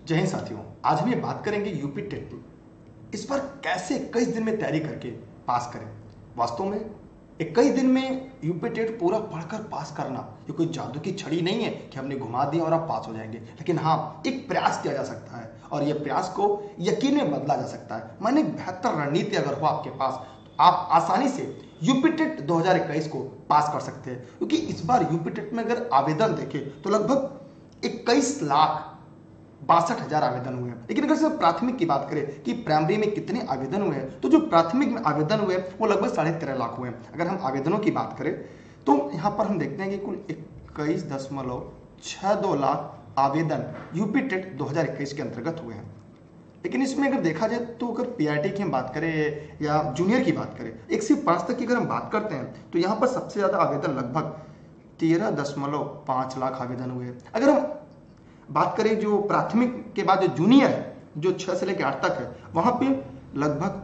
जय हिंद साथियों, आज हम ये बात करेंगे यूपी टेट की। इस बार कैसे 21 दिन में तैयारी करके पास करें। वास्तव में 21 दिन में यूपी टेट पूरा पढ़कर पास करना ये कोई जादू की छड़ी नहीं है कि हमने घुमा दिया और आप पास हो जाएंगे। लेकिन हाँ, एक प्रयास किया जा सकता है और यह प्रयास को यकीन में बदला जा सकता है। माने एक बेहतर रणनीति अगर हो आपके पास तो आप आसानी से यूपी टेट 2021 को पास कर सकते हैं। क्योंकि इस बार यूपी टेट में अगर आवेदन देखें तो लगभग 21,62,000 आवेदन हुए हैं। लेकिन अगर सिर्फ प्राथमिक की बात करें कि प्राइमरी में कितने आवेदन हुए हैं, तो जो प्राथमिक में आवेदन हुए वो लगभग 13.5 लाख हुए हैं। अगर हम आवेदनों की बात करें तो यहाँ पर हम देखते हैं कि कुल 21.62 लाख आवेदन यूपी टेट 2021 के अंतर्गत हुए हैं। लेकिन इसमें अगर देखा जाए तो अगर पीआईटी की हम बात करें या जूनियर की बात करें, 1 से 5 तक की अगर हम बात करते हैं तो यहाँ पर सबसे ज़्यादा आवेदन लगभग 13.5 लाख आवेदन हुए। अगर हम बात करें जो प्राथमिक के बाद जो जूनियर है, जो 6 से लेकर 8 तक है, वहां पे लगभग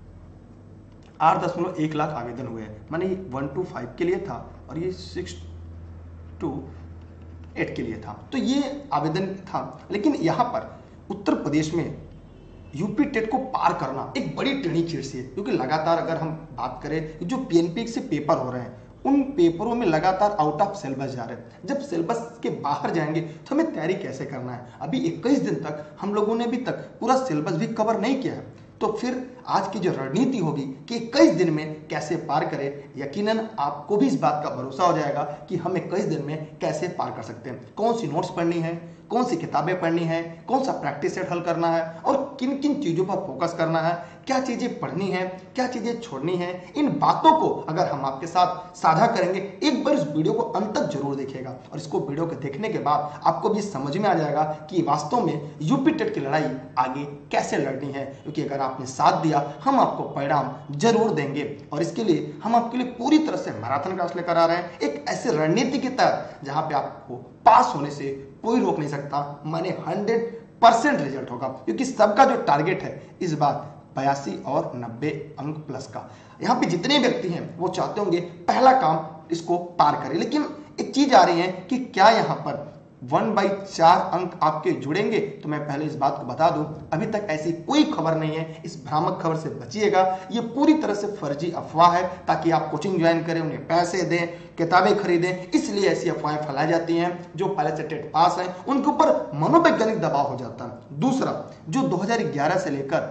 8.1 लाख आवेदन हुए हैं। माने 1 to 5 के लिए था और ये 6 to 8 के लिए था। तो ये आवेदन था। लेकिन यहाँ पर उत्तर प्रदेश में यूपी टेट को पार करना एक बड़ी टेढ़ी खीर सी है। क्योंकि लगातार अगर हम बात करें जो पीएनपी से पेपर हो रहे हैं, उन पेपरों में लगातार आउट ऑफ सिलेबस जा रहे हैं। जब सिलेबस के बाहर जाएंगे तो हमें तैयारी कैसे करना है। अभी 21 दिन तक हम लोगों ने अभी तक पूरा सिलेबस भी कवर नहीं किया है। तो फिर आज की जो रणनीति होगी कि 21 दिन में कैसे पार करें, यकीनन आपको भी इस बात का भरोसा हो जाएगा कि हम 21 दिन में कैसे पार कर सकते हैं। कौन सी नोट्स पढ़नी है, कौन सी किताबें पढ़नी है, कौन सा प्रैक्टिस सेट हल करना है और किन किन चीज़ों पर फोकस करना है, क्या चीज़ें पढ़नी है, क्या चीज़ें छोड़नी है। इन बातों को अगर हम आपके साथ साझा करेंगे, एक बार इस वीडियो को अंत तक जरूर देखिएगा और इसको वीडियो को देखने के बाद आपको भी समझ में आ जाएगा कि वास्तव में यूपी टेट की लड़ाई आगे कैसे लड़नी है। क्योंकि अगर आपने साथ दिया, हम आपको परिणाम जरूर देंगे और इसके लिए हम आपके लिए पूरी तरह से मैराथन क्लास लेकर आ रहे हैं, एक ऐसे रणनीति के तहत जहां पे आपको पास होने से कोई रोक नहीं सकता। माने 100% रिजल्ट होगा। क्योंकि सबका जो टारगेट है इस बार 82 और 90 अंक प्लस का। यहाँ पे जितने व्यक्ति हैं वो चाहते होंगे पहला काम इसको पार करें। लेकिन एक चीज आ रही है कि क्या यहाँ पर 1/4 अंक आपके जुड़ेंगे। तो मैं पहले इस बात को बता दूं, अभी तक ऐसी कोई खबर नहीं है। इस भ्रामक खबर से बचिएगा। ये पूरी तरह से फर्जी अफवाह है ताकि आप कोचिंग ज्वाइन करें, उन्हें पैसे दें, किताबें खरीदें। इसलिए ऐसी अफवाहें फैलाई जाती हैं। जो पहले से टेट पास हैं उनके ऊपर मनोवैज्ञानिक दबाव हो जाता है। दूसरा, जो 2011 से लेकर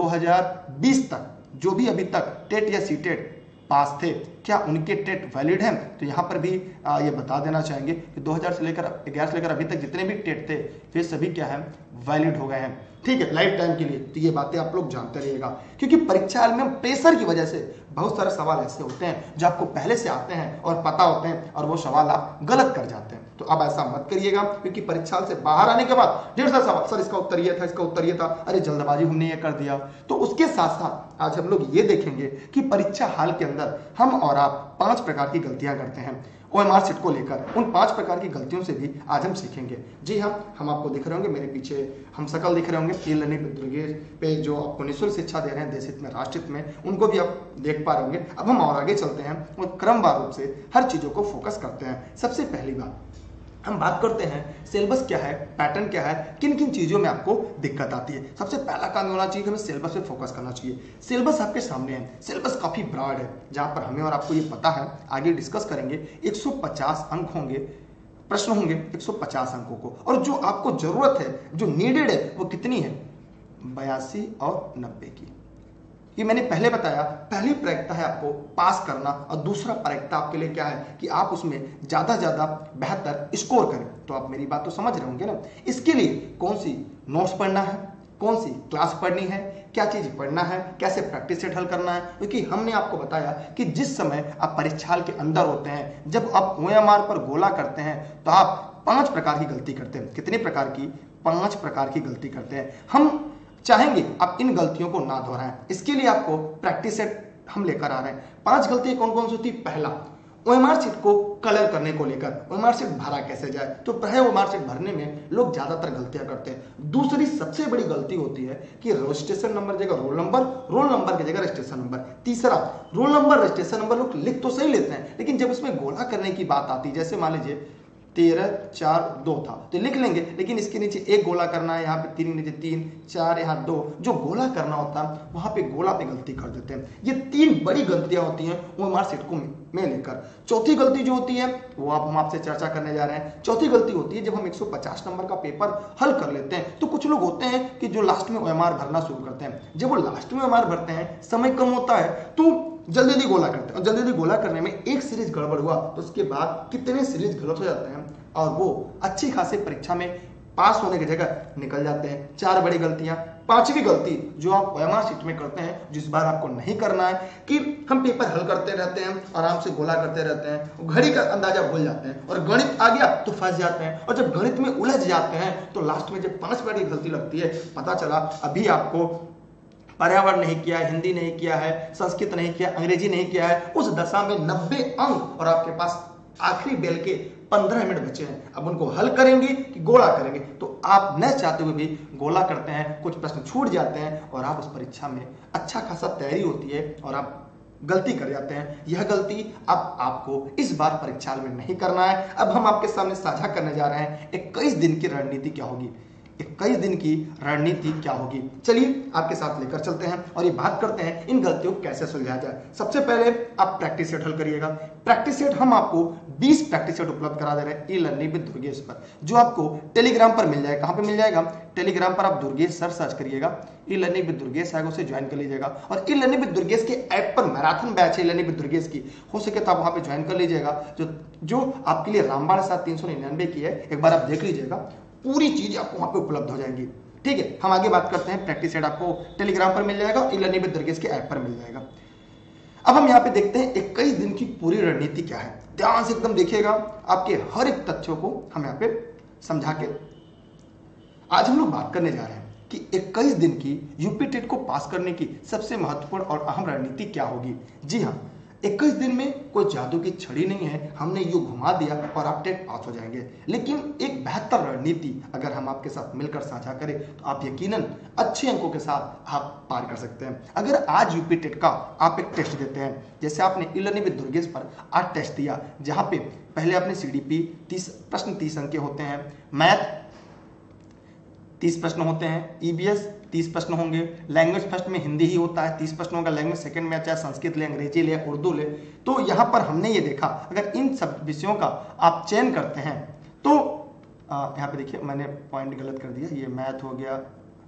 2020 तक जो भी अभी तक टेट या सीटेट पास थे, क्या उनके टेट वैलिड हैं। तो यहाँ पर भी ये बता देना चाहेंगे कि 2011 से लेकर अभी तक जितने भी टेट थे वे सभी क्या है, वैलिड हो गए हैं। ठीक है, लाइफ टाइम के लिए। तो ये बातें आप लोग जानते रहिएगा। क्योंकि परीक्षा हाल में प्रेशर की वजह से बहुत सारे सवाल ऐसे होते हैं जो आपको पहले से आते हैं और पता होते हैं और वो सवाल आप गलत कर जाते हैं। तो अब ऐसा मत करिएगा। क्योंकि परीक्षा हाल से बाहर आने के बाद ढेर सारे सवाल, सर इसका उत्तर ये था, इसका उत्तर ये था, अरे जल्दबाजी हमने ये कर दिया। तो उसके साथ साथ आज हम लोग ये देखेंगे कि परीक्षा हाल के अंदर हम और आप 5 प्रकार की गलतियां करते हैं ओएमआर सीट को लेकर। उन 5 प्रकार की गलतियों से भी आज हम सीखेंगे। जी हाँ, हम आपको दिख रहे होंगे, मेरे पीछे हम शकल दिख रहे होंगे। ई लर्निंग पे जो आपको निःशुल्क शिक्षा दे रहे हैं, देश हित में, राष्ट्र हित में, उनको भी आप देख पा रहे होंगे। अब हम और आगे चलते हैं और क्रमवार रूप से हर चीजों को फोकस करते हैं। सबसे पहली बात हम बात करते हैं सिलेबस क्या है, पैटर्न क्या है, किन किन चीजों में आपको दिक्कत आती है। सबसे पहला काम होना चाहिए कि हमें सिलेबस पे फोकस करना चाहिए। सिलेबस आपके सामने है, सिलेबस काफी ब्रॉड है, जहां पर हमें और आपको ये पता है, आगे डिस्कस करेंगे। 150 अंक होंगे, प्रश्न होंगे 150 अंकों को। और जो आपको जरूरत है, जो नीडेड है, वो कितनी है, 82 और 90 की। ये मैंने पहले बताया, पहली प्रायिकता है आपको पास करना और दूसरा प्रायिकता आपके लिए क्या है कि आप उसमें ज्यादा बेहतर स्कोर करें। तो आप मेरी बात तो समझ रहे होंगे ना। इसके लिए कौन सी नोट्स पढ़ना है, कौन सी क्लास पढ़नी है, क्या चीज पढ़ना है, कैसे प्रैक्टिस सेट हल करना है। क्योंकि हमने आपको बताया कि जिस समय आप परीक्षा हाल के अंदर होते हैं, जब आप ओएमआर पर गोला करते हैं, तो आप 5 प्रकार की गलती करते हैं। कितने प्रकार की, 5 प्रकार की गलती करते हैं। हम चाहेंगे आप इन गलतियों को ना दोहराएं। इसके लिए आपको प्रैक्टिस सेट हम लेकर आ रहे हैं। 5 गलतियां कौन कौन सी होती। पहला, ओएमआर शीट को कलर करने को लेकर, ओएमआर शीट भरा कैसे जाए। तो पहले ओएमआर शीट भरने में लोग ज्यादातर गलतियां करते हैं। दूसरी सबसे बड़ी गलती होती है कि रजिस्ट्रेशन नंबर जगह रोल नंबर, रोल नंबर की जगह रजिस्ट्रेशन नंबर। तीसरा, रोल नंबर रजिस्ट्रेशन नंबर लोग लिख तो सही लेते हैं, लेकिन जब उसमें गोला करने की बात आती है, जैसे मान लीजिए 13 4 2 था, तो लिख लेंगे, लेकिन इसके नीचे एक गोला करना है, यहाँ पे 3 नीचे 3 4 यहाँ 2, जो गोला करना होता है वहां पे गोला पे गलती कर देते हैं। ये 3 बड़ी गलतियां होती हैं वो हमारे सेट को में लेकर। चौथी गलती जो होती है वो हम आपसे चर्चा करने जा रहे हैं। चौथी गलती होती है जब हम 150 नंबर का पेपर हल कर लेते हैं तो कुछ लोग होते हैं कि जो लास्ट में OMR भरना शुरू करते हैं। जब वो लास्ट में OMR भरते हैं, समय कम होता है, तो जल्दी जल्दी गोला करते हैं, और जल्दी जल्दी गोला करने में एक सीरीज गड़बड़ हुआ तो उसके बाद कितने सीरीज गलत हो जाते हैं और वो अच्छी खासी परीक्षा में पास होने की जगह निकल जाते हैं। 4 बड़ी गलतियां। 5वीं गलती जो आप OMR शीट में करते हैं, जिस बार आपको नहीं करना है, कि हम पेपर हल करते रहते हैं, आराम से गोला करते रहते हैं, घड़ी का अंदाजा भूल जाते हैं और गणित आ गया तो फंस जाते हैं, और जब गणित में उलझ जाते हैं तो लास्ट में जब 5 बड़ी गलती लगती है, पता चला अभी आपको पर्यावरण नहीं किया है, हिंदी नहीं किया है, संस्कृत नहीं किया, अंग्रेजी नहीं किया है, उस दशा में 90 अंक और आपके पास आखिरी बेल के 15 मिनट बचे हैं। अब उनको हल करेंगे कि गोला करेंगे, तो आप न चाहते हुए भी गोला करते हैं, कुछ प्रश्न छूट जाते हैं और आप उस परीक्षा में अच्छा खासा तैयारी होती है और आप गलती कर जाते हैं। यह गलती अब आपको इस बार परीक्षा में नहीं करना है। अब हम आपके सामने साझा करने जा रहे हैं 21 दिन की रणनीति क्या होगी। 21 दिन की रणनीति क्या होगी, चलिए आपके साथ लेकर चलते हैं और ये बात करते हैं इन गलतियों को कैसे सुलझाया जाए। सबसे पहले आप प्रैक्टिस सेट हल करिएगा। प्रैक्टिस सेट हम आपको 20 प्रैक्टिस सेट उपलब्ध करा दे रहे हैं ई-लर्निंग विद दुर्गेश पर, जो आपको टेलीग्राम पर मिल जाएगा। कहां पे मिल जाएगा? टेलीग्राम पर आप दुर्गेश सर सर्च करिएगा, ई-लर्निंग विद दुर्गेश आएगा, उसे ज्वाइन कर लीजिएगा। और ई-लर्निंग विद दुर्गेश के ऐप पर मैराथन बैच है ई-लर्निंग विद दुर्गेश की, हो सके तो आप वहां पे ज्वाइन कर लीजिएगा, जो आपके लिए रामबाण साथ 399 की है। एक बार आप देख लीजिएगा, पूरी चीज आपको वहां पे उपलब्ध हो जाएंगी। ठीक है, हम आगे बात करते हैं। प्रैक्टिस सेट आपको टेलीग्राम पर मिल जाएगा, ई-लर्निंग विद दुर्गेश के ऐप पर मिल जाएगा। अब हम यहाँ पे देखते हैं 21 दिन की पूरी रणनीति क्या है। ध्यान से एकदम देखिएगा, आपके हर एक तथ्यों को हम यहाँ पे समझा के आज हम लोग बात करने जा रहे हैं कि 21 दिन की यूपी टेट को पास करने की सबसे महत्वपूर्ण और अहम रणनीति क्या होगी। जी हाँ, 21 दिन में कोई जादू की छड़ी नहीं है, हमने यूं घुमा दिया और आप टेट पास हो जाएंगे। लेकिन एक बेहतर रणनीति अगर हम आपके साथ मिलकर साझा करें तो आप यकीनन अच्छे अंकों के साथ आप पार कर सकते हैं। अगर आज यूपी टेट का आप एक टेस्ट देते हैं, जैसे आपने ई-लर्निंग विद दुर्गेश पर आज टेस्ट दिया, जहां पे पहले आपने CDP 30 प्रश्न 30 अंक के होते हैं, मैथ 30 प्रश्न होते हैं, EBS 30 प्रश्न होंगे, लैंग्वेज फर्स्ट में हिंदी ही होता है 30 प्रश्न होगा, लैंग्वेज सेकंड में चाहे संस्कृत ले, अंग्रेजी ले, उर्दू ले। तो यहाँ पर हमने ये देखा अगर इन सब विषयों का आप चयन करते हैं तो यहाँ पे देखिए मैंने पॉइंट गलत कर दिया, ये मैथ हो गया,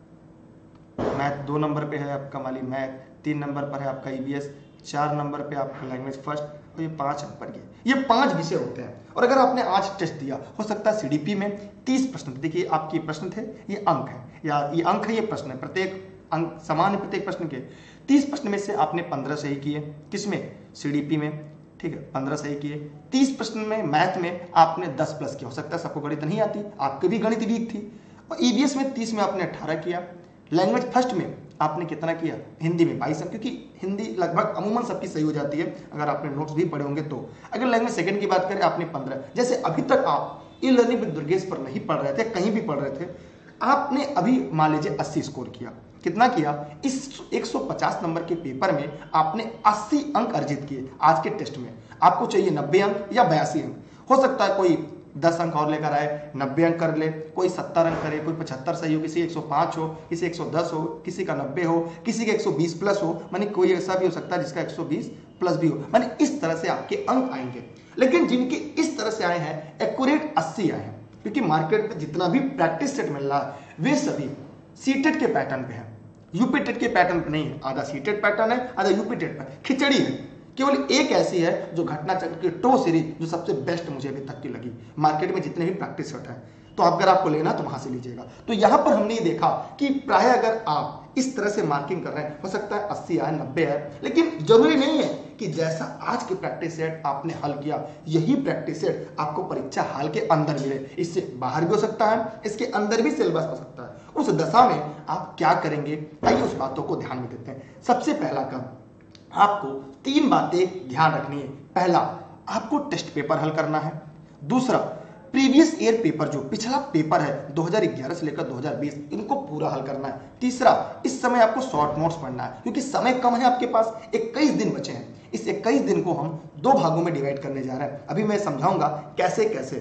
मैथ 2 नंबर पे है आपका माली मैथ, 3 नंबर पर है आपका EBS, 4 नंबर पे आपका लैंग्वेज फर्स्ट, और ये 5 नंबर ये 5 विषय होते हैं। और अगर आपने आज टेस्ट दिया, हो सकता है CDP में 30 प्रश्न, देखिए आपके प्रश्न थे, ये अंक है, या ये अंक है, ये प्रश्न है, प्रत्येक अंक समान है प्रत्येक प्रश्न के। 30 प्रश्न में से आपने 15 सही किए, किसमें? CDP में, ठीक है, 15 सही किए। 30 प्रश्न में मैथ में आपने 10 प्लस किया, हो सकता है सबको गणित नहीं आती, आपकी भी गणित वीक थी। और EVS में 30 में आपने 18 किया, लैंग्वेज फर्स्ट में आपने कितना किया? हिंदी में 22, क्योंकि हिंदी लगभग अमूमन सबकी सही हो जाती है अगर आपने नोट्स भी पढ़े होंगे तो। अगर लैंग्वेज सेकंड की बात करें आपने 15। जैसे अभी तक आप ई-लर्निंग विद दुर्गेश पर नहीं पढ़ रहे थे, कहीं भी पढ़ रहे थे, आपने अभी मान लीजिए 80 स्कोर किया। कितना किया? इस 150 नंबर के पेपर में आपने 80 अंक अर्जित किए। आज के टेस्ट में आपको चाहिए 90 अंक या 82 अंक, हो सकता है कोई 10 अंक और लेकर आए, 90 अंक कर ले, कोई 70 अंक करे, कोई 75 सही हो, किसी 105 हो, किसी 110 हो, किसी का 90 हो, किसी का 120 प्लस हो, माने कोई ऐसा भी हो सकता है जिसका 120 प्लस भी हो, माने इस तरह से आपके अंक आएंगे। लेकिन जिनके इस तरह से आए हैं एक्यूरेट 80 आए हैं, क्योंकि मार्केट में जितना भी प्रैक्टिस सेट मिल रहा है वे सभी सीटेट के पैटर्न पे है, यूपी टेट के पैटर्न पे नहीं है। आधा सीटेट पैटर्न है, आधा यूपी टेट पर खिचड़ी है। केवल एक ऐसी है जो घटना चक्र की टो सीरीज जो सबसे बेस्ट मुझे अभी तक की लगी मार्केट में जितने भी प्रैक्टिस सेट है, तो अगर आपको लेना तो वहां से लीजिएगा। तो यहां पर हमने ये देखा कि प्राय अगर आप इस तरह से मार्किंग कर रहे हैं, हो सकता है 80 आए, 90 आए, लेकिन जरूरी नहीं है कि जैसा आज के प्रैक्टिस सेट आपने हल किया यही प्रैक्टिस सेट आपको परीक्षा हाल के अंदर मिले। इससे बाहर भी हो सकता है, इसके अंदर भी सिलेबस हो सकता है। उस दशा में आप क्या करेंगे, आइए उस बातों को ध्यान में देते हैं। सबसे पहला काम, आपको 3 बातें ध्यान रखनी है। पहला, आपको टेस्ट पेपर हल करना है। दूसरा, प्रीवियस ईयर पेपर जो पिछला पेपर है 2011 से लेकर 2020, इनको पूरा हल करना है। तीसरा, इस समय आपको शॉर्ट नोट्स पढ़ना है, क्योंकि समय कम है आपके पास, 21 दिन बचे हैं। इस 21 दिन को हम 2 भागों में डिवाइड करने जा रहे हैं। अभी मैं समझाऊंगा कैसे कैसे।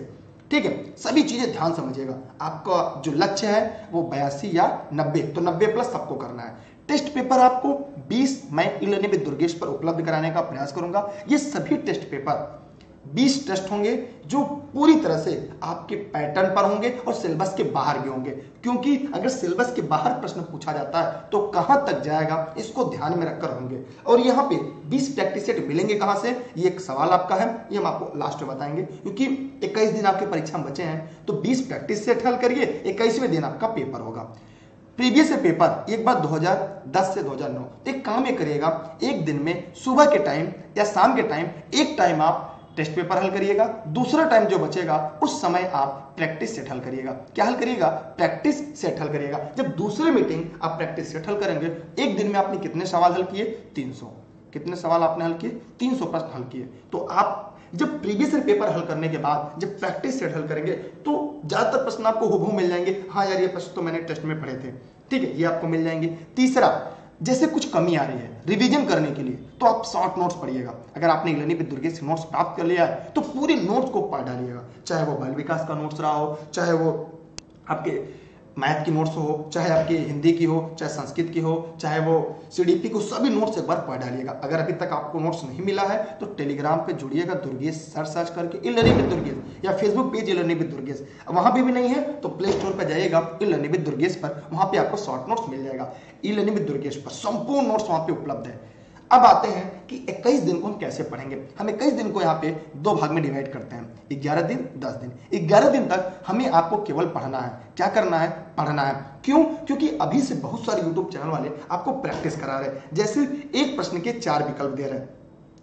ठीक है, सभी चीजें ध्यान समझिएगा। आपका जो लक्ष्य है वो 82 या 90, तो 90 प्लस सबको करना है। टेस्ट पेपर आपको 20 मैं ई-लर्निंग विद दुर्गेश पर उपलब्ध कराने का प्रयास करूंगा। ये सभी टेस्ट पेपर 20 टेस्ट होंगे जो पूरी तरह से आपके पैटर्न पर होंगे और सिलेबस के बाहर भी होंगे, क्योंकि अगर सिलेबस के बाहर प्रश्न पूछा जाता है तो कहां तक जाएगा इसको ध्यान में रखकर होंगे। और यहाँ पे 20 प्रैक्टिस सेट मिलेंगे कहां से, ये एक सवाल आपका है, ये हम आपको लास्ट में बताएंगे, क्योंकि 21 दिन आपके परीक्षा में बचे हैं। तो 20 प्रैक्टिस सेट हल करिए, 21वें दिन आपका पेपर होगा। प्रीवियस पेपर एक बार 2010 से 2009, एक काम ये करिएगा, एक दिन में सुबह के टाइम या शाम के टाइम एक टाइम आप टेस्ट पेपर हल करिएगा, दूसरा टाइम जो बचेगा उस समय आप प्रैक्टिस सेट हल करिएगा। क्या हल करिएगा, प्रैक्टिस सेट हल करिएगा। जब दूसरे मीटिंग आप प्रैक्टिस सेट हल करेंगे, एक दिन में आपने कितने सवाल हल किए, 300, कितने सवाल आपने हल किए, 300 प्रश्न हल किए। तो आप जब प्रीवियस पेपर हल करने के बाद जब प्रैक्टिस सेट हल करेंगे तो ज्यादातर प्रश्न आपको हुबहू मिल जाएंगे, हाँ यार ये प्रश्न तो मैंने टेस्ट में पढ़े थे, ठीक है, ये आपको मिल जाएंगे। तीसरा, जैसे कुछ कमी आ रही है रिवीजन करने के लिए तो आप शॉर्ट नोट्स पढ़िएगा। अगर आपने ई-लर्निंग विद दुर्गेश से नोट्स प्राप्त कर लिया है तो पूरे नोट्स को पढ़ डालिएगा, चाहे वो बाल विकास का नोट्स रहा हो, चाहे वो आपके मैथ की नोट्स हो, चाहे आपकी हिंदी की हो, चाहे संस्कृत की हो, चाहे वो सीडीपी को, सभी नोट्स एक बार पढ़ डालिएगा। अगर अभी तक आपको नोट्स नहीं मिला है तो टेलीग्राम पे जुड़िएगा, दुर्गेश सर्च करके ई-लर्निंग विद दुर्गेश, या Facebook page e learning with Durgesh. वहां भी नहीं है तो प्ले स्टोर पर जाइएगा ई-लर्निंग विद दुर्गेश पर, वहां पे आपको शॉर्ट नोट्स मिल जाएगा। ई-लर्निंग विद दुर्गेश पर संपूर्ण नोट्स वहां पे उपलब्ध है। अब आते हैं कि 21 दिन को हम कैसे पढ़ेंगे। हम 21 दिन को यहाँ पे 2 भाग में डिवाइड करते हैं, 11 दिन 10 दिन। 11 दिन तक हमें आपको केवल पढ़ना है। क्या करना है, पढ़ना है। क्यों, क्योंकि अभी से बहुत सारे यूट्यूब चैनल वाले आपको प्रैक्टिस करा रहे हैं। जैसे एक प्रश्न के 4 विकल्प दे रहे हैं,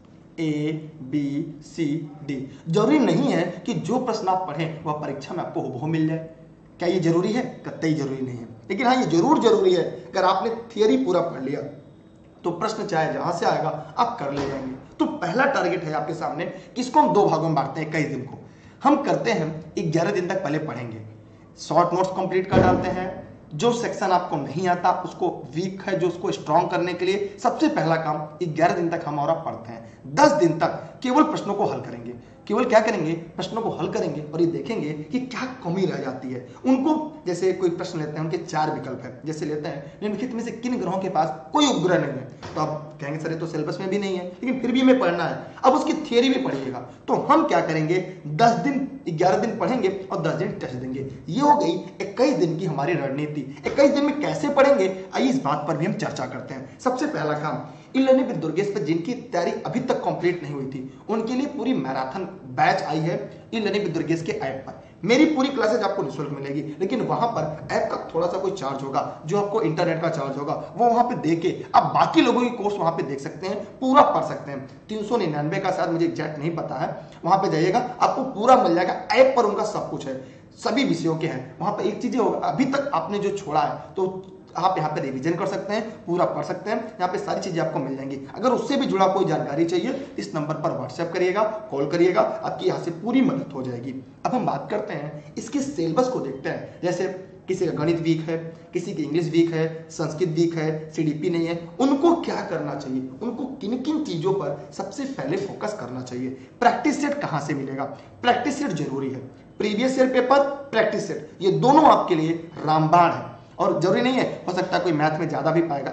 A, B, C, D। जरूरी नहीं है कि जो प्रश्न आप पढ़ें वह परीक्षा में आपको हुबहू मिल जाए। क्या ये जरूरी है, कतई जरूरी नहीं है। लेकिन हाँ, ये जरूर जरूरी है, अगर आपने थियरी पूरा पढ़ लिया तो प्रश्न चाहे जहां से आएगा आप कर ले जाएंगे। तो पहला टारगेट है आपके सामने, किसको हम 2 भागों में बांटते हैं। 21 दिन को हम करते हैं 11 दिन तक पहले पढ़ेंगे, शॉर्ट नोट्स कंप्लीट कर डालते हैं। जो सेक्शन आपको नहीं आता उसको, वीक है जो, उसको स्ट्रॉन्ग करने के लिए सबसे पहला काम 11 दिन तक हमारा पढ़ते हैं। 10 दिन तक केवल प्रश्नों को हल करेंगे। केवल क्या करेंगे, प्रश्नों को हल करेंगे और ये देखेंगे कि क्या कमी रह जाती है उनको। जैसे कोई प्रश्न लेते हैं, उनके 4 विकल्प है, जैसे लेते हैं निम्नलिखित में से किन ग्रहों के पास कोई उपग्रह नहीं है, तो आप कहेंगे सर ये तो सिलेबस में भी नहीं है, लेकिन फिर भी हमें पढ़ना है। अब उसकी थियरी भी पढ़िएगा। तो हम क्या करेंगे, 10 दिन 11 दिन पढ़ेंगे और 10 दिन टेस्ट देंगे। ये हो गई 21 दिन की हमारी रणनीति। 21 दिन में कैसे पढ़ेंगे, आइए इस बात पर भी हम चर्चा करते हैं। सबसे पहला काम, ई-लर्निंग विद दुर्गेश पर जिनकी तैयारी अभी तक कंप्लीट नहीं हुई थी उनके लिए पूरी मैराथन बैच आई है ई-लर्निंग विद दुर्गेश के ऐप पर। मेरी पूरी क्लासेज आपको निःशुल्क मिलेगी, लेकिन वहां पर ऐप का थोड़ा सा कोई चार्ज होगा, जो आपको इंटरनेट का चार्ज होगा वो वहां पे दे के आप बाकी लोगों की कोर्स वहां पे देख सकते हैं, पूरा पढ़ सकते हैं। 399 का शायद मुझे एग्जैक्ट नहीं पता है, वहां पे जाइएगा आपको पूरा मिल जाएगा। ऐप पर उनका सब कुछ है, सभी विषयों के हैं। वहां पर एक चीज होगा, अभी तक आपने जो छोड़ा है तो आप यहाँ पे रिवीजन कर सकते हैं, पूरा पढ़ सकते हैं। यहाँ पे सारी चीजें आपको मिल जाएंगी। अगर उससे भी जुड़ा कोई जानकारी चाहिए इस नंबर पर व्हाट्सएप करिएगा, कॉल करिएगा, आपकी यहाँ से पूरी मदद हो जाएगी। अब हम बात करते हैं इसके सिलेबस को देखते हैं। जैसे किसी का गणित वीक है, किसी की इंग्लिश वीक है, संस्कृत वीक है, सीडीपी नहीं है, उनको क्या करना चाहिए, उनको किन किन चीजों पर सबसे पहले फोकस करना चाहिए। प्रैक्टिस सेट कहां से मिलेगा, प्रैक्टिस सेट जरूरी है। Previous year paper, practice set, ये दोनों आपके लिए रामबाण है। और जरूरी नहीं है, हो सकता है कोई मैथ में ज्यादा भी पाएगा।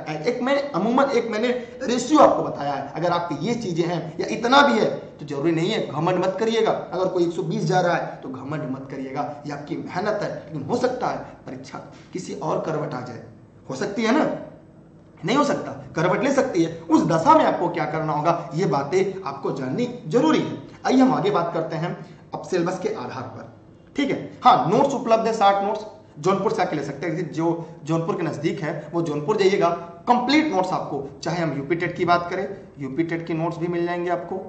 एक मैंने रेशियो आपको बताया है। अगर आपकी ये चीजें हैं या इतना भी है तो जरूरी नहीं है, घमंड मत करिएगा। अगर कोई 120 जा रहा है तो घमंड मत करिएगा, ये आपकी मेहनत है। लेकिन हो सकता है परीक्षा किसी और करवट आ जाए, हो सकती है ना, नहीं हो सकता, करवट ले सकती है। उस दशा में आपको क्या करना होगा, ये बातें आपको जाननी जरूरी है। आइए हम आगे बात करते हैं अब सिलेबस के आधार पर, ठीक है। हाँ, नोट्स उपलब्ध है, 60 नोट्स जौनपुर से आके ले सकते हैं। जो जौनपुर के नजदीक है वो जौनपुर जाइएगा, कंप्लीट नोट्स आपको, चाहे हम यूपी टेट की बात करें, यूपी टेट के नोट्स भी मिल जाएंगे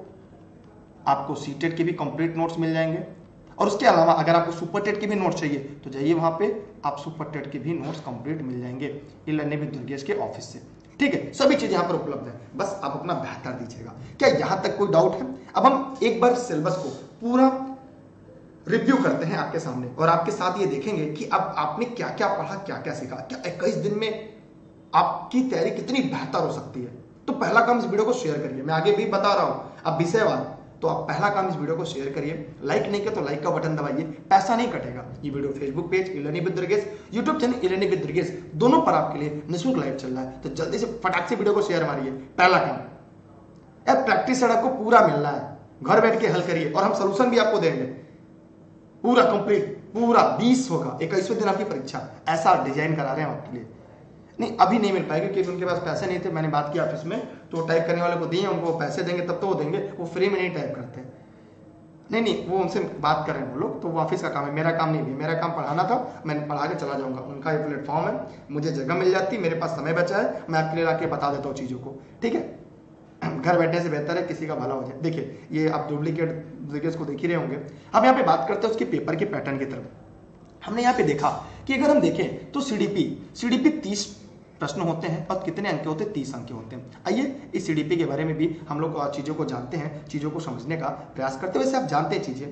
आपको सी टेट के भी कंप्लीट नोट्स मिल जाएंगे। और उसके अलावा अगर आपको सुपर टेट के भी नोट्स चाहिए तो जाइए वहां पे, आप सुपर टेट के भी नोट्स कंप्लीट मिल जाएंगे ई-लर्निंग विद दुर्गेश के ऑफिस से, ठीक है। सभी चीज यहाँ पर उपलब्ध है, बस आप अपना बेहतर दीजिएगा। क्या यहाँ तक कोई डाउट है? अब हम एक बार सिलेबस को पूरा रिव्यू करते हैं आपके सामने और आपके साथ ये देखेंगे कि अब आपने क्या क्या पढ़ा, क्या क्या सीखा, क्या 21 दिन में आपकी तैयारी कितनी बेहतर हो सकती है। तो पहला काम, इस वीडियो को शेयर करिए। मैं आगे भी बता रहा हूं, अब विषयवार तो आप पहला काम इस वीडियो को शेयर करिए, लाइक नहीं किया तो लाइक का बटन दबाइए, पैसा नहीं कटेगा। ये video Facebook page e learning with Durgesh, YouTube channel e learning with Durgesh, दोनों पर आपके लिए निःशुल्क लाइव चल रहा है। तो जल्दी से फटाक से वीडियो को शेयर मारिए। पहला काम यार, प्रैक्टिस सेट आपको पूरा मिलना है, घर बैठ के हल करिए और हम सोल्यूशन भी आपको देंगे पूरा कंप्लीट, पूरा 20 होगा, 21वें दिन आपकी परीक्षा, ऐसा डिजाइन करा रहे हैं आपके लिए। नहीं अभी नहीं मिल पाएगी क्योंकि उनके पास पैसे नहीं थे, मैंने बात की ऑफिस में, तो टाइप करने वाले को दिए, उनको पैसे देंगे तब तो वो देंगे, वो फ्री में नहीं टाइप करते। नहीं वो उनसे बात कर रहे हैं वो लोग, तो वो ऑफिस का काम है, मेरा काम नहीं है। मेरा काम पढ़ाना था, मैं पढ़ा के चला जाऊंगा, उनका ये प्लेटफॉर्म है, मुझे जगह मिल जाती, मेरे पास समय बचा है, मैं आपके लिए आके बता देता हूँ चीज़ों को, ठीक है। घर बैठने से बेहतर है किसी का भला हो जाए। देखिए ये आप डुप्लीकेट दुर्गेश को देख ही रहे होंगे। अब यहाँ पे बात करते हैं उसके पेपर के पैटर्न की तरफ। हमने यहाँ पे देखा कि अगर हम देखें तो सीडीपी 30 प्रश्न होते हैं और कितने अंक होते हैं, 30 अंक होते हैं। आइए इस सीडीपी के बारे में भी हम लोग चीज़ों को जानते हैं, चीज़ों को समझने का प्रयास करते हैं। वैसे आप जानते हैं चीज़ें,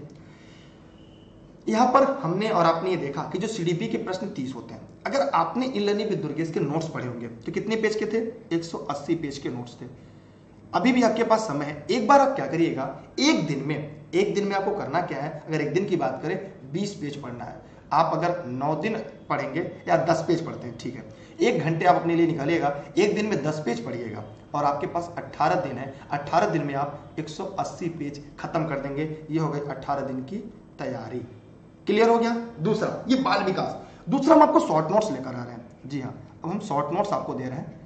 यहाँ पर हमने और आपने ये देखा कि जो सीडीपी के प्रश्न 30 होते हैं। अगर आपने ई-लर्निंग विद दुर्गेश के नोट्स पढ़े होंगे तो कितने पेज के थे, 180 पेज के नोट्स थे। अभी भी आपके पास समय है, एक बार आप क्या करिएगा, एक दिन में आपको करना क्या है, अगर एक दिन की बात करें 20 पेज पढ़ना है। आप अगर 9 दिन पढ़ेंगे या 10 पेज पढ़ते हैं, ठीक है, 1 घंटे आप अपने लिए निकालिएगा, एक दिन में 10 पेज पढ़िएगा और आपके पास 18 दिन है। 18 दिन में आप 180 पेज खत्म कर देंगे। ये हो गई 18 दिन की तैयारी। क्लियर हो गया। दूसरा ये बाल विकास, दूसरा हम आपको शॉर्ट नोट्स लेकर आ रहे हैं। जी हाँ, अब हम शॉर्ट नोट्स आपको दे रहे हैं।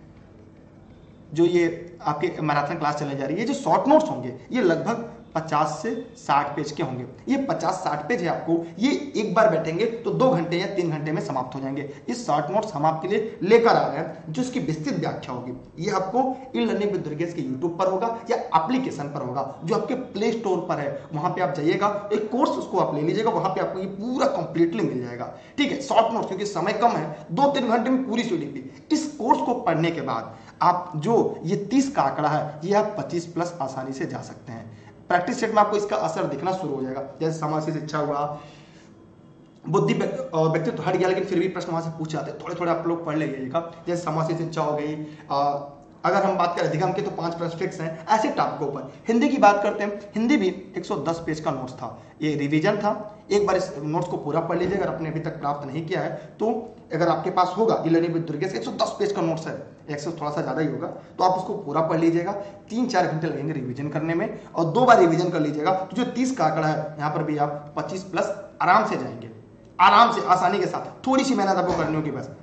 जो ये आपके मैराथन क्लास चलने जा रही है, जो शॉर्ट नोट्स होंगे ये लगभग 50 से 60 पेज के होंगे। ये 50-60 पेज है आपको, ये एक बार बैठेंगे तो 2 घंटे या 3 घंटे में समाप्त हो जाएंगे। इस शॉर्ट नोट्स हम आपके लिए लेकर आ रहे हैं, जो इसकी विस्तृत व्याख्या होगी। ये आपको ई-लर्निंग विद दुर्गेश के यूट्यूब पर होगा या एप्लीकेशन पर होगा, जो आपके प्ले स्टोर पर है। वहां पे आप जाइएगा, एक कोर्स उसको आप ले लीजिएगा, वहां पे आपको ये पूरा कंप्लीटली मिल जाएगा, ठीक है। शॉर्ट नोट्स क्योंकि समय कम है, 2-3 घंटे में पूरी सीडीपी। इस कोर्स को पढ़ने के बाद आप जो ये 30 का आंकड़ा है, ये आप 25+ आसानी से जा सकते हैं। प्रैक्टिस सेट में आपको इसका असर दिखना शुरू हो जाएगा। जैसे समाज शिक्षा हुआ, बुद्धि और व्यक्तित्व हट गया, लेकिन फिर भी प्रश्न वहां से पूछ जाते हैं, थोड़े थोड़े आप लोग पढ़ लीजिएगा। जैसे समाज शिक्षा हो गई, अगर हम बात करें अधिगम की तो 5 प्रश्न फिक्स हैं, ऐसे टॉपिकों पर। हिंदी की बात करते हैं, हिंदी भी 110 पेज का नोट्स था, ये रिवीजन था। एक बार इस नोट्स को पूरा पढ़ लीजिए, अगर आपने अभी तक प्राप्त नहीं किया है तो अगर आपके पास होगा ई-लर्निंग विद दुर्गेश 110 पेज का नोट्स है, 100 थोड़ा सा ज्यादा ही होगा, तो आप उसको पूरा पढ़ लीजिएगा। 3-4 घंटे लगेंगे रिवीजन करने में और 2 बार रिवीजन कर लीजिएगा। तो जो 30 का आंकड़ा है, यहाँ पर भी आप 25+ आराम से जाएंगे, आराम से, आसानी के साथ। थोड़ी सी मेहनत आपको करनी होगी बस।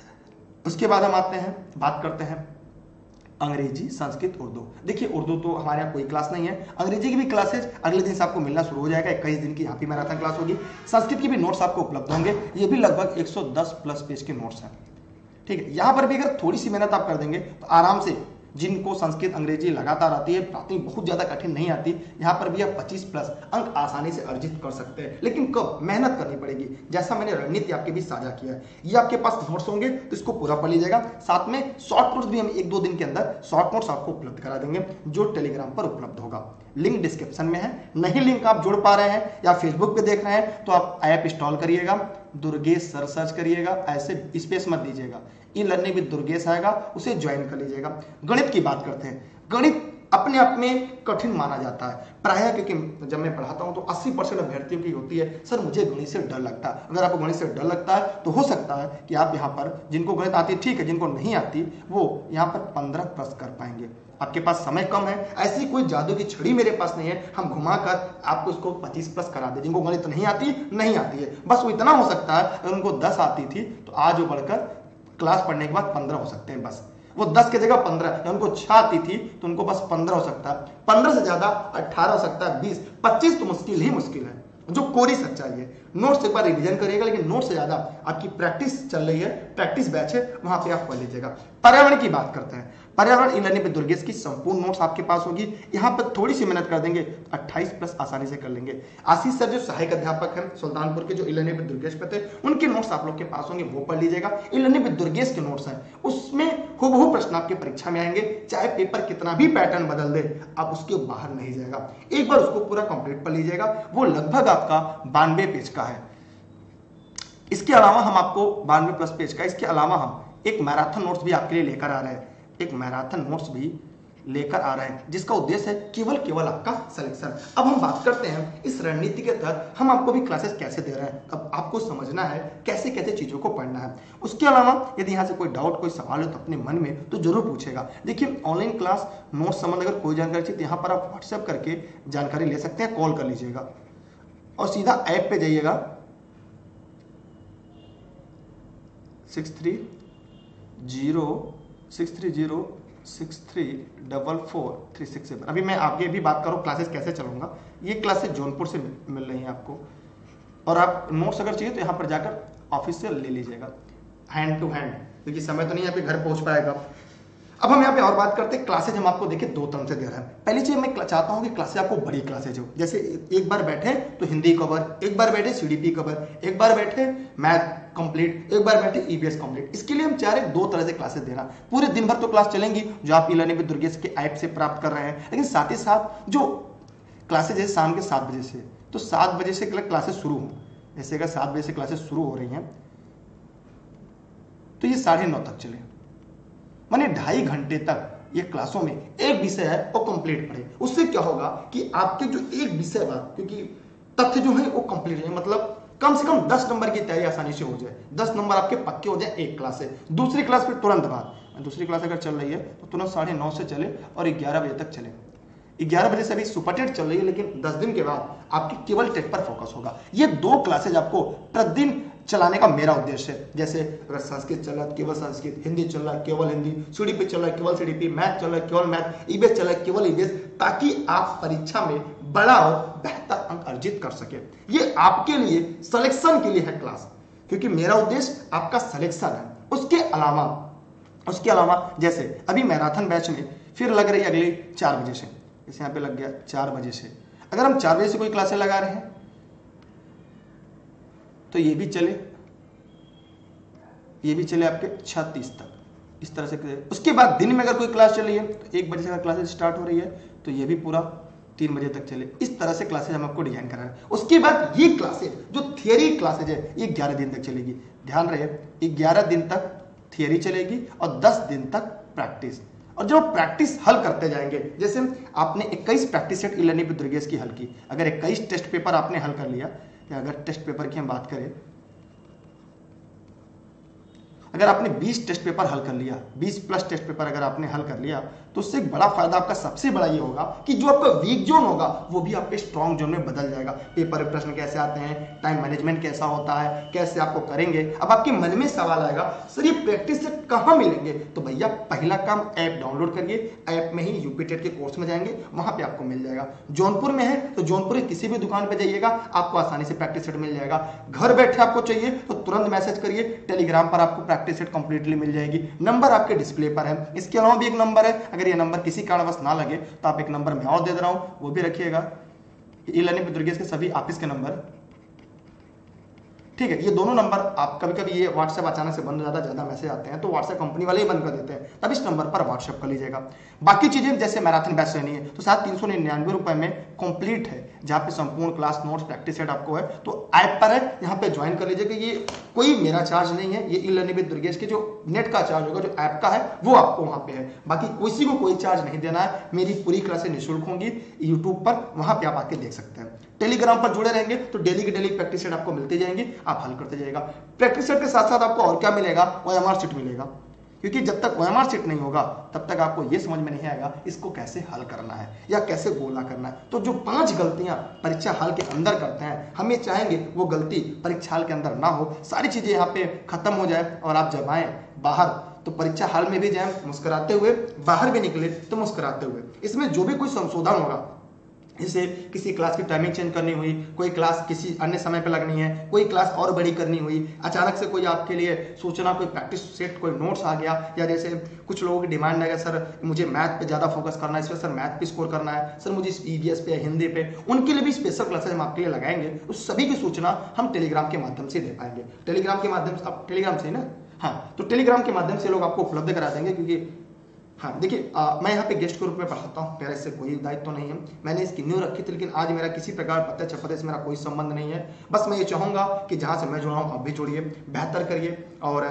उसके बाद हम आते हैं, बात करते हैं अंग्रेजी, संस्कृत, उर्दू। देखिए उर्दू तो हमारे यहाँ कोई क्लास नहीं है, अंग्रेजी की भी क्लासेज अगले दिन से आपको मिलना शुरू हो जाएगा। 21 दिन की यहाँ पे मैराथन क्लास होगी। संस्कृत की भी नोट्स आपको उपलब्ध होंगे, ये भी लगभग 110+ पेज के नोट्स हैं, ठीक है। यहाँ पर भी अगर थोड़ी सी मेहनत आप कर देंगे तो आराम से, जिनको संस्कृत अंग्रेजी लगातार आती है, प्राथमिक बहुत ज्यादा कठिन नहीं आती, यहाँ पर भी आप 25+ अंक आसानी से अर्जित कर सकते हैं। लेकिन कब, मेहनत करनी पड़ेगी, जैसा मैंने रणनीति आपके बीच साझा किया है। ये आपके पास नोट्स होंगे तो इसको पूरा पढ़ लीजिएगा। साथ में शॉर्ट नोट्स भी हम 1-2 दिन के अंदर शॉर्ट नोट्स आपको उपलब्ध करा देंगे, जो टेलीग्राम पर उपलब्ध होगा। लिंक डिस्क्रिप्शन में है। नहीं लिंक आप जोड़ पा रहे हैं या फेसबुक पे देख रहे हैं तो आप ऐप इंस्टॉल करिएगा, दुर्गेश सर सर्च करिएगा, ऐसे स्पेस मत दीजिएगा, ई-लर्निंग विद दुर्गेश आएगा, उसे ज्वाइन कर लीजिएगा। गणित की बात करते हैं। गणित अपने आप में कठिन माना जाता है प्रायः, क्योंकि जब मैं पढ़ाता हूं तो 80% अभ्यर्थियों की होती है, सर मुझे गणित से डर लगता है। अगर आपको गणित से डर लगता है तो हो सकता है कि आप यहाँ पर, जिनको गणित आती है ठीक है, जिनको नहीं आती वो यहाँ पर 15 प्रश्न कर पाएंगे। आपके पास समय कम है, ऐसी कोई जादू की छड़ी मेरे पास नहीं है हम घुमाकर आपको इसको 25+ करा दे। जिनको गणित नहीं आती है, बस वो इतना हो सकता है, अगर उनको 10 आती थी तो आज वो बढ़कर क्लास पढ़ने के बाद 15 हो सकते हैं। बस वो 10 की जगह 15, या उनको 6 आती थी तो उनको बस 15 हो सकता है। 15 से ज्यादा 18 हो सकता है, 20, 25 तो मुश्किल ही मुश्किल है, जो कोरी सच्चाई है। नोट्स एक बार रिवीजन करिएगा, लेकिन नोट्स से ज्यादा आपकी प्रैक्टिस चल रही है, प्रैक्टिस बैच है, वहां पे आप पढ़ लीजिएगा। पर्यावरण की बात करते हैं। पर्यावरण ई-लर्निंग विद दुर्गेश की संपूर्ण नोट्स आपके पास होगी। यहाँ पर थोड़ी सी मेहनत कर देंगे, 28+ आसानी से कर लेंगे। आशीष सर जो सहायक अध्यापक हैं सुल्तानपुर के, जो ई-लर्निंग विद दुर्गेश पे थे, उनके नोट्स आप लोग के पास होंगे, वो पढ़ लीजिएगा। ई-लर्निंग विद दुर्गेश के नोट्स हैं, उसमें हूबहू प्रश्न आपके परीक्षा में आएंगे, चाहे पेपर कितना भी पैटर्न बदल दे, आप उसके बाहर नहीं जाएगा। एक बार उसको पूरा कंप्लीट पढ़ लीजिएगा, वो लगभग आपका 92 पेज का है। इसके अलावा हम आपको 92+ पेज का, इसके अलावा हम एक मैराथन नोट्स भी आपके लिए लेकर आ रहे हैं। एक मैराथन नोट्स भी लेकर आ रहे हैं, जिसका उद्देश्य है केवल आपका सिलेक्शन। अब हम बात करते हैं इस रणनीति के तहत हम आपको भी क्लासेस कैसे दे रहे हैं। अब आपको समझना है कैसे कैसे चीजों को पढ़ना है। उसके अलावा यदि यहाँ से कोई डाउट, कोई सवाल हो तो अपने मन में तो जरूर पूछेगा। देखिए ऑनलाइन क्लास नोट्स संबंध अगर कोई जानकारी चाहिए तो यहाँ पर आप व्हाट्सएप करके जानकारी ले सकते हैं, कॉल कर लीजिएगा और सीधा ऐप पे जाइएगा 630630634437। अभी मैं आगे भी बात करूँ क्लासेस कैसे चलाऊंगा। ये क्लासेस जौनपुर से मिल रही हैं आपको, और आप नोट्स अगर चाहिए तो यहाँ पर जाकर ऑफिस से ले लीजिएगा हैंड टू हैंड, क्योंकि समय तो नहीं यहाँ पे घर पहुंच पाएगा। अब हम यहाँ पे और बात करते हैं क्लासेज हम आपको देखिए दो तरह से दे रहे हैं। पहली चीज मैं चाहता हूँ कि क्लासेज आपको बड़ी क्लासेज हो, जैसे एक बार बैठे तो हिंदी कवर, एक बार बैठे सीडीपी कवर, एक बार बैठे मैथ कंप्लीट, एक बार बैठे ईबीएस कंप्लीट। इसके लिए हम चाह रहे हैं दो तरह से क्लासेस देना। पूरे दिन भर तो क्लास चलेंगी जो आप ई-लर्निंग विद दुर्गेश के ऐप से प्राप्त कर रहे हैं, लेकिन साथ ही साथ जो क्लासेज है शाम के 7 बजे से, तो 7 बजे से क्लासेस शुरू हो, जैसे अगर 7 बजे से क्लासेस शुरू हो रही हैं तो ये 9:30 तक चले, माने 2.5 घंटे तक ये क्लासों में एक विषय है वो कंप्लीट पढ़े। उससे क्या होगा कि आपके जो एक विषय बात, क्योंकि तथ्य जो है वो कंप्लीट है, मतलब कम से कम 10 नंबर की तैयारी आसानी से हो जाए, 10 नंबर आपके पक्के हो जाए एक क्लास से। दूसरी क्लास फिर तुरंत बाद, दूसरी क्लास अगर चल रही है तो तुरंत 9:30 से चले और 11 बजे तक चले। 11 बजे से अभी सुपर टेट चल रही है, लेकिन 10 दिन के बाद आपकी केवल टेट पर फोकस होगा। ये दो क्लासेज आपको प्रतिदिन चलाने का मेरा उद्देश्य है। जैसे अगर संस्कृत चल रहा है केवल संस्कृत, हिंदी चल रहा है केवल हिंदी, सीडीपी चल रहा है केवल सीडीपी, मैथ चल रहा है केवल मैथ, ईबीएस चल रहा है केवल ईबीएस, ताकि आप परीक्षा में बड़ा और बेहतर अंक अर्जित कर सके। ये आपके लिए सिलेक्शन के लिए है क्लास, क्योंकि मेरा उद्देश्य आपका सिलेक्शन है। उसके अलावा जैसे अभी मैराथन बैच में फिर लग रही है अगले 4 बजे से, जैसे यहाँ पे लग गया 4 बजे से। अगर हम 4 बजे से कोई क्लासेस लगा रहे हैं तो ये भी चले आपके 36 तक, इस तरह से। उसके बाद दिन में अगर कोई क्लास चल रही है तो 1 बजे से अगर क्लासेस स्टार्ट हो रही है तो ये भी पूरा 3 बजे तक चले। इस तरह से क्लासेज हम आपको डिजाइन करा रहे हैं। उसके बाद ये क्लासेज जो थियरी क्लासेज है ये 11 दिन तक चलेगी। ध्यान रहे 11 दिन तक थियरी चलेगी और 10 दिन तक प्रैक्टिस। और जब प्रैक्टिस हल करते जाएंगे, जैसे आपने 21 practice set e learning with Durgesh की हल की, अगर 21 टेस्ट पेपर आपने हल कर लिया, या अगर टेस्ट पेपर की हम बात करें, अगर आपने 20 टेस्ट पेपर हल कर लिया, 20 प्लस टेस्ट पेपर अगर आपने हल कर लिया, तो उससे एक बड़ा फायदा आपका सबसे बड़ा ये होगा कि जो आपका वीक जोन होगा वो भी आपके स्ट्रॉन्ग जोन में बदल जाएगा। पेपर में प्रश्न कैसे आते हैं, टाइम मैनेजमेंट कैसा होता है, कैसे आपको करेंगे। अब आपके मन में सवाल आएगा सर ये प्रैक्टिस सेट कहाँ मिलेंगे, तो भैया पहला काम ऐप डाउनलोड करिए, ऐप में ही यूपी टेट के कोर्स में जाएंगे, वहां पे आपको मिल जाएगा। जौनपुर में है तो जौनपुर के किसी भी दुकान पे जाइएगा, आपको आसानी से प्रैक्टिस सेट मिल जाएगा। घर बैठे आपको चाहिए तो तुरंत मैसेज करिए, टेलीग्राम पर आपको प्रैक्टिस सेट कंप्लीटली मिल जाएगी। नंबर आपके डिस्प्ले पर है। इसके अलावा भी एक नंबर है, अगर ये नंबर किसी कारणवश ना लगे तो आप एक नंबर मैं और दे रहा हूं, वो भी रखिएगा। ई-लर्निंग विद दुर्गेश के सभी ऑफिस के नंबर, ठीक है। ये दोनों नंबर आप कभी कभी ये व्हाट्सएप अचानक से बंद हो जाता है, ज्यादा मैसेज आते हैं तो व्हाट्सएप कंपनी वाले ही बंद कर देते हैं, तब इस नंबर पर व्हाट्सएप कर लीजिएगा। बाकी चीजें जैसे मैराथन बैच लेनी है तो 399 रुपए में कंप्लीट है, जहां पे संपूर्ण क्लास नोट्स प्रैक्टिस सेट आपको है, तो ऐप पर है, यहाँ पे ज्वाइन कर लीजिएगा। ये कोई मेरा चार्ज नहीं है, ये ई-लर्निंग विद दुर्गेश के जो नेट का चार्ज होगा, जो ऐप का है वो आपको वहां पे है। बाकी किसी को कोई चार्ज नहीं देना है, मेरी पूरी क्लासें निःशुल्क होंगी यूट्यूब पर, वहां पे आप आके देख सकते हैं। टेलीग्राम पर जुड़े रहेंगे तो डेली की डेली प्रैक्टिस सेट आपको मिलती जाएंगी, आप हल करते जाइएगा। प्रैक्टिस सेट के साथ साथ आपको और क्या मिलेगा, ओएमआर शीट मिलेगा, क्योंकि जब तक ओएमआर शीट नहीं होगा तब तक आपको यह समझ में नहीं आएगा इसको कैसे हल करना है या कैसे गोला करना है। तो जो 5 गलतियां परीक्षा हाल के अंदर करते हैं, हम ये चाहेंगे वो गलती परीक्षा हाल के अंदर ना हो, सारी चीजें यहाँ पे खत्म हो जाए और आप जब आए बाहर तो परीक्षा हाल में भी जाए मुस्कुराते हुए, बाहर भी निकले तो मुस्कुराते हुए। इसमें जो भी कोई संशोधन होगा, जैसे किसी क्लास की टाइमिंग चेंज करनी हुई, कोई क्लास किसी अन्य समय पे लगनी है, कोई क्लास और बड़ी करनी हुई, अचानक से कोई आपके लिए सूचना, कोई प्रैक्टिस सेट, कोई नोट्स आ गया, या जैसे कुछ लोगों की डिमांड है सर मुझे मैथ पे ज़्यादा फोकस करना है, इसमें सर मैथ पे स्कोर करना है, सर मुझे ईवीएस पे या हिंदी पे, उनके लिए भी स्पेशल क्लासेस हम आपके लिए लगाएंगे। उस सभी की सूचना हम टेलीग्राम के माध्यम से दे पाएंगे। टेलीग्राम के माध्यम से, आप टेलीग्राम से ना, हाँ, तो टेलीग्राम के माध्यम से लोग आपको उपलब्ध करा देंगे। क्योंकि हाँ देखिए, मैं यहाँ पे गेस्ट के रूप में पढ़ाता हूँ, मेरा इससे कोई दायित्व तो नहीं है, मैंने इसकी न्यू रखी थी, लेकिन आज मेरा किसी प्रकार पता चपते से मेरा कोई संबंध नहीं है। बस मैं ये चाहूँगा कि जहाँ से मैं जुड़ा हूँ आप भी जुड़िए, बेहतर करिए और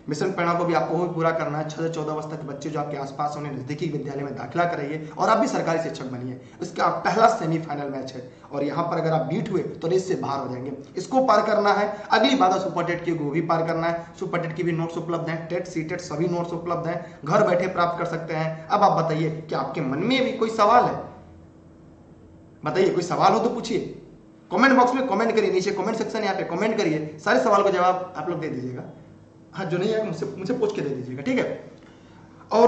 मिशन परिणाम को भी आपको भी पूरा करना है। 6 से 14 वर्ष तक के बच्चे जो आपके आसपास उन्हें नजदीकी विद्यालय में दाखिला कराइए और आप भी सरकारी शिक्षक बनिए। इसका पहला सेमीफाइनल मैच है और यहाँ पर अगर आप बीट हुए तो रेस से बाहर हो जाएंगे। इसको पार करना है। अगली बात सुपर टेट की, वो भी पार करना है। सुपर टेट की भी नोट्स उपलब्ध हैं, टेट सीटेट सभी नोट्स उपलब्ध हैं, घर बैठे प्राप्त कर सकते हैं। अब आप बताइए कि आपके मन में भी कोई सवाल है? बताइए, कोई सवाल हो तो पूछिए, कमेंट बॉक्स में कमेंट करिए, नीचे कमेंट सेक्शन यहाँ पे कमेंट करिए, सारे सवाल का जवाब आप लोग दे दीजिएगा। हाँ, जो नहीं है मुझसे पूछ के दे दीजिएगा, ठीक है। और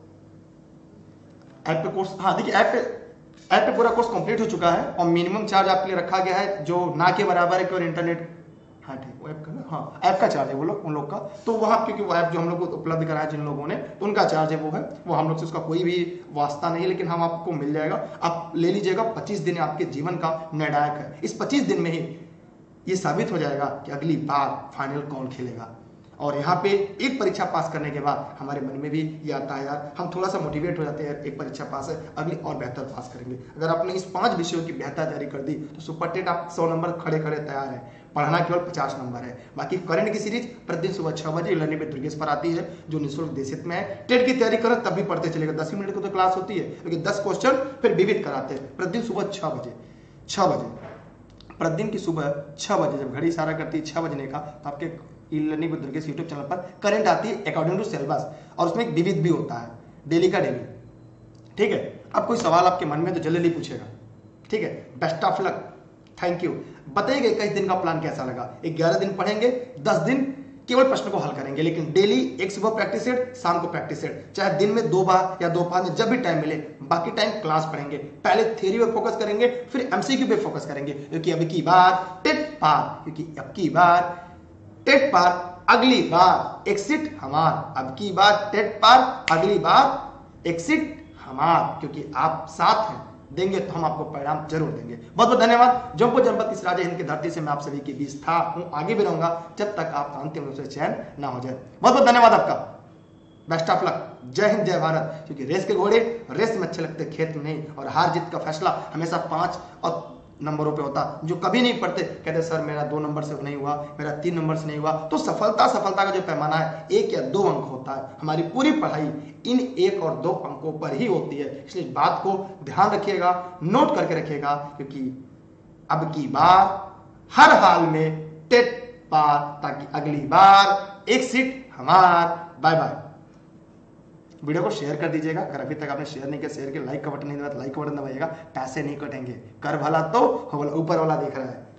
ऐप पे कोर्स, हाँ देखिए ऐप पे पूरा कोर्स कंप्लीट हो चुका है और मिनिमम चार्ज आपके लिए रखा गया है जो ना के बराबर है केवल इंटरनेट। हाँ ठीक, वो ऐप का ना, हाँ ऐप का चार्ज है वो लोग उन लोग का, तो वहाँ क्योंकि वो ऐप जो हम लोग को उपलब्ध कराया जिन लोगों ने, तो उनका चार्ज है वो हम लोग से उसका कोई भी वास्ता नहीं है, लेकिन हम आपको मिल जाएगा, आप ले लीजिएगा। 25 दिन आपके जीवन का निर्णायक है। इस 25 दिन में ही ये साबित हो जाएगा कि अगली बार फाइनल कौन खेलेगा। और यहाँ पे एक परीक्षा पास करने के बाद हमारे मन में भी ये आता है यार, हम थोड़ा सा मोटिवेट हो जाते हैं, एक परीक्षा पास है, अगली और बेहतर पास करेंगे। अगर आपने इस 5 विषयों की बेहतर तैयारी कर दी तो सुपर टेट आप 100 नंबर खड़े खड़े तैयार है। पढ़ना केवल 50 नंबर है। बाकी करंट की सीरीज प्रतिदिन सुबह 6 बजे लर्निंग विद दुर्गेश पर आती है, जो निःशुल्क देशित में है। टेट की तैयारी करें तब भी पढ़ते चलेगा, 10 मिनट की तो क्लास होती है, लेकिन 10 क्वेश्चन फिर विविध कराते हैं प्रतिदिन सुबह 6 बजे प्रतिदिन की सुबह 6 बजे जब घड़ी इशारा करती है 6 बजने का, तो आपके e learning with Durgesh YouTube channel पर करंट आती है अकॉर्डिंग टू सिलेबस, और उसमें एक विविध भी होता है डेली का डेली, ठीक है। अब कोई सवाल आपके मन में तो जल्दी पूछेगा, ठीक है। Best of luck, thank you. बताइएगा 21 दिन का प्लान कैसा लगा। 11 दिन पढ़ेंगे, 10 दिन केवल प्रश्न को हल करेंगे, लेकिन डेली एक सुबह प्रैक्टिस सेट, शाम को प्रैक्टिस सेट, चाहे दिन में 2 बार या दोपहर में जब भी टाइम मिले। बाकी टाइम क्लास पढ़ेंगे, पहले थ्योरी पे फोकस करेंगे, फिर एमसीक्यू पे फोकस करेंगे, क्योंकि अब की बार टेट पार, अगली बार एक्सिट हमार। अब की बार टेट पार, अगली बार एक्सिट हमार, क्योंकि आप साथ हैं, देंगे तो हम आपको परिणाम जरूर देंगे। बहुत बहुत धन्यवाद। जौनपुर जनपद इस राज्य हिंद की धरती से मैं आप सभी के बीच था, हूं, आगे भी रहूंगा जब तक आपका अंतिम रूप से चयन ना हो जाए। बहुत बहुत धन्यवाद आपका। Best of luck. जय हिंद जय भारत। क्योंकि रेस के घोड़े रेस में अच्छे लगते, खेत में नहीं, और हार जीत का फैसला हमेशा 5 और नंबरों पे होता। जो कभी नहीं पढ़ते कहते सर मेरा 2 नंबर से नहीं हुआ, मेरा 3 नंबर से नहीं हुआ। तो सफलता का जो पैमाना है 1 या 2 अंक होता है। हमारी पूरी पढ़ाई इन 1 और 2 अंकों पर ही होती है। इसलिए इस बात को ध्यान रखिएगा, नोट करके रखिएगा, क्योंकि अब की बार हर हाल में टेट पार, ताकि अगली बार एक्सिट हमार। Bye bye. वीडियो को शेयर कर दीजिएगा, अगर अभी तक आपने शेयर नहीं किया, शेयर के लाइक का बटन नहीं दबाया, लाइक का बटन दबाइएगा। पैसे नहीं कटेंगे, कर भला तो ऊपर वाला देख रहा है।